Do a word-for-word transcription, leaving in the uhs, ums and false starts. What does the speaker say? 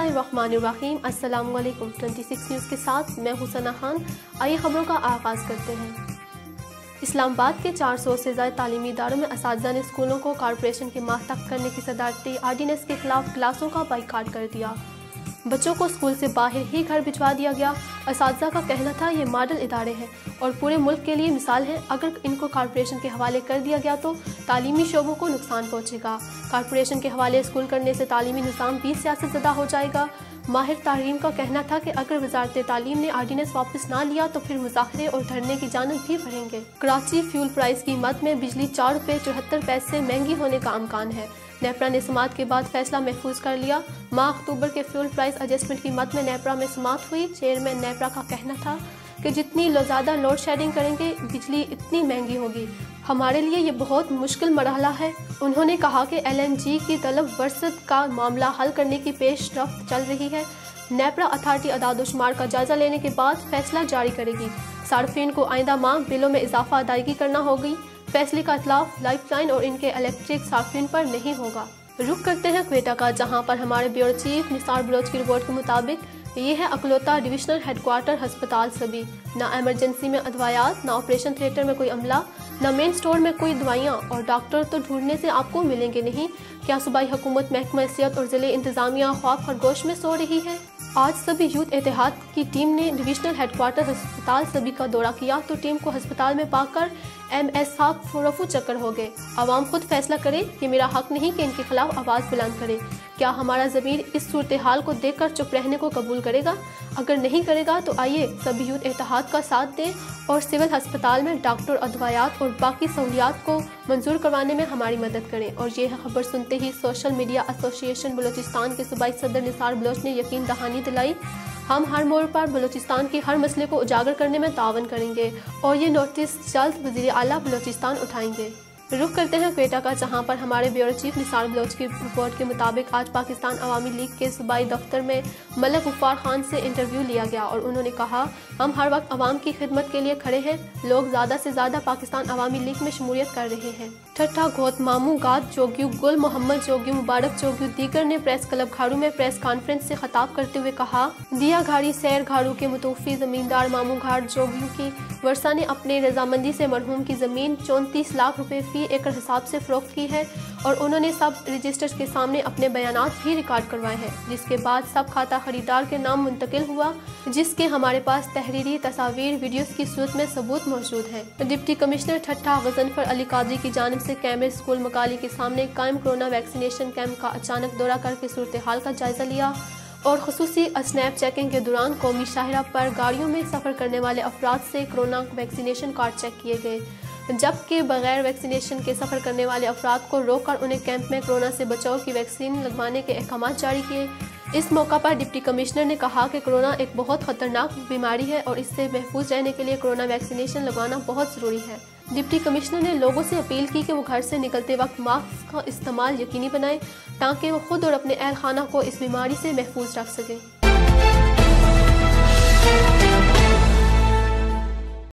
बिस्मिल्लाहिर्रहमानिर्रहीम। अस्सलाम वालेकुम। छब्बीस न्यूज़ के साथ मैं हूं सना खान। आइए खबरों का आगाज़ करते हैं। इस्लामाबाद के चार सौ से ज़्यादा तालीमी इदारों में असातिज़ा ने स्कूलों को कॉरपोरेशन के मातहत करने की सदारती आर्डीनेंस के खिलाफ क्लासों का बाइकाट कर दिया। बच्चों को स्कूल से बाहर ही घर भिजवा दिया गया। असातिज़ा का कहना था ये मॉडल इदारे हैं और पूरे मुल्क के लिए मिसाल है। अगर इनको कॉरपोरेशन के हवाले कर दिया गया तो तालीमी शोबों को नुकसान पहुंचेगा। कॉरपोरेशन के हवाले स्कूल करने से तालीमी निज़ाम भी सियासतज़दा हो जाएगा। माहिर तालीम का कहना था कि अगर वजारत तालीम ने आर्डीनेंस वापस ना लिया तो फिर मुज़ाहरे और धरने की जानब भी बढ़ेंगे। कराची फ्यूल प्राइस की मद में बिजली चार रुपये चौहत्तर पैसे महंगी होने का अमकान है। नेपरा ने समात के बाद फैसला महफूज कर लिया। माह अक्टूबर के फ्यूल प्राइस एडजस्टमेंट की मद में नेपरा में समात हुई। चेयरमैन नेपरा का कहना था कि जितनी ज़्यादा लोड शेडिंग करेंगे बिजली इतनी महंगी होगी। हमारे लिए ये बहुत मुश्किल मरहला है। उन्होंने कहा कि एल एन जी की तलब वर्सत का मामला हल करने की पेश रफ्त चल रही है। नेपरा अथॉरिटी अदादोशुमार का जायजा लेने के बाद फैसला जारी करेगी। सार्फिन को आइंदा माह बिलों में इजाफा अदायगी करना होगी। फैसले का इतलाफ लाइफलाइन और इनके इलेक्ट्रिक सार्फिन पर नहीं होगा। रुख करते हैं क्वेटा का, जहां पर हमारे ब्यूरो चीफ निसार बलोच की रिपोर्ट के मुताबिक ये है अकलौता डिविजनल हेडक्वार्टर अस्पताल सभी। ना इमरजेंसी में अदवायात, ना ऑपरेशन थिएटर में कोई अमला, ना मेन स्टोर में कोई दवाइयाँ और डॉक्टर तो ढूंढने से आपको मिलेंगे नहीं। क्या सूबाई हुकूमत, महकमा सेहत और जिले इंतजामिया ख्वाब खरगोश में सो रही है? आज सभी यूथ एतिहाद की टीम ने डिविजनल हेडक्वार्टर अस्पताल सभी का दौरा किया तो टीम को अस्पताल में पाकर एम एस साहब रफू चक्कर हो गए। आवाम खुद फैसला करे कि मेरा हक नहीं कि इनके खिलाफ आवाज़ बुलंद करे। क्या हमारा ज़मीर इस सूरत हाल को देखकर चुप रहने को कबूल करेगा? अगर नहीं करेगा तो आइए सभी यूथ एतिहाद का साथ दें और सिविल अस्पताल में डॉक्टर, अदवायात और बाकी सहूलियात को मंजूर करवाने में हमारी मदद करें। और ये खबर सुनते ही सोशल मीडिया एसोसिएशन बलूचिस्तान के सूबाई सदर निसार बलोच ने यकीन दहानी दिलाई, हम हर मोड़ पर बलूचिस्तान के हर मसले को उजागर करने में तावन करेंगे और ये नोटिस जल्द वज़ीर आला बलूचिस्तान उठाएंगे। रुख करते हैं क्वेटा का, जहां पर हमारे ब्यूरो चीफ निसार बलोच की रिपोर्ट के मुताबिक आज पाकिस्तान अवामी लीग के सूबाई दफ्तर में मलक गफ्फार खान से इंटरव्यू लिया गया और उन्होंने कहा, हम हर वक्त अवाम की खिदमत के लिए खड़े हैं। लोग ज़्यादा से ज़्यादा पाकिस्तान अवामी लीग में शमूलियत कर रहे हैं। ठट्ठा घोत मामू गाद जोग्यू गुल मोहम्मद जोग्यू मुबारक जोग्यू दीगर ने प्रेस क्लब घारू में प्रेस कॉन्फ्रेंस से खिताब करते हुए कहा, दिया घाड़ी सैर घारू के मुतौफी जमींदार मामू घाट जोग्यू की वर्षा ने अपने रजामंदी से मरहूम की ज़मीन चौंतीस लाख रुपए फी एकड़ हिसाब से फरोख्त की है और उन्होंने सब रजिस्टर्स के सामने अपने बयानात भी रिकॉर्ड करवाए हैं, जिसके बाद सब खाता खरीदार के नाम मुंतकिल हुआ, जिसके हमारे पास तहरीरी तस्वीर वीडियोस की सूरत में सबूत मौजूद है। डिप्टी कमिश्नर ठट्ठा गजनफर अली कादरी की जानिब से कैमरे स्कूल मकाली के सामने कायम कोरोना वैक्सीनेशन कैंप का अचानक दौरा करके सूरत हाल का जायजा लिया और खुसूसी स्नैप चेकिंग के दौरान कौमी शाहरा पर गाड़ियों में सफ़र करने वाले अफराद से कोरोना वैक्सीनेशन कार्ड चेक किए गए, जबकि बगैर वैक्सीनेशन के सफ़र करने वाले अफराद को रोककर उन्हें कैंप में कोरोना से बचाव की वैक्सीन लगवाने के अहकाम जारी किए। इस मौका पर डिप्टी कमिश्नर ने कहा कि कोरोना एक बहुत खतरनाक बीमारी है और इससे महफूज रहने के लिए कोरोना वैक्सीनेशन लगवाना बहुत ज़रूरी है। डिप्टी कमिश्नर ने लोगों से अपील की कि वो घर से निकलते वक्त मास्क का इस्तेमाल यकीनी बनाएं ताकि वो खुद और अपने अहल खाना को इस बीमारी से महफूज रख सकें।